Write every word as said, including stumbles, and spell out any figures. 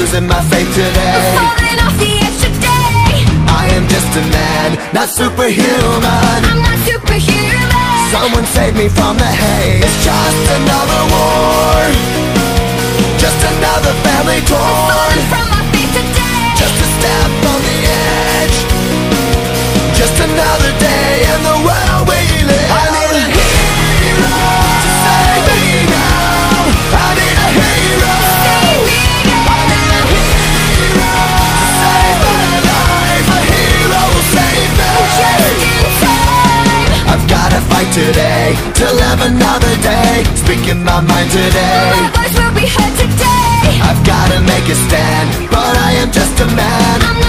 losing my faith today. I'm falling off the edge today. I am just a man, not superhuman. I'm not superhuman. Someone save me from the haze. It's just another war, just another family torn. Falling from my feet today. Just a step on the edge, just another day in the world we live. I need a hero to save me now. I need a hero. Save me now. I need a hero to save my life. A hero will save me. Just in time. I've gotta fight today to live another day, speaking my mind today. My voice will be heard today. I've gotta make a stand, but I am just a man. I'm not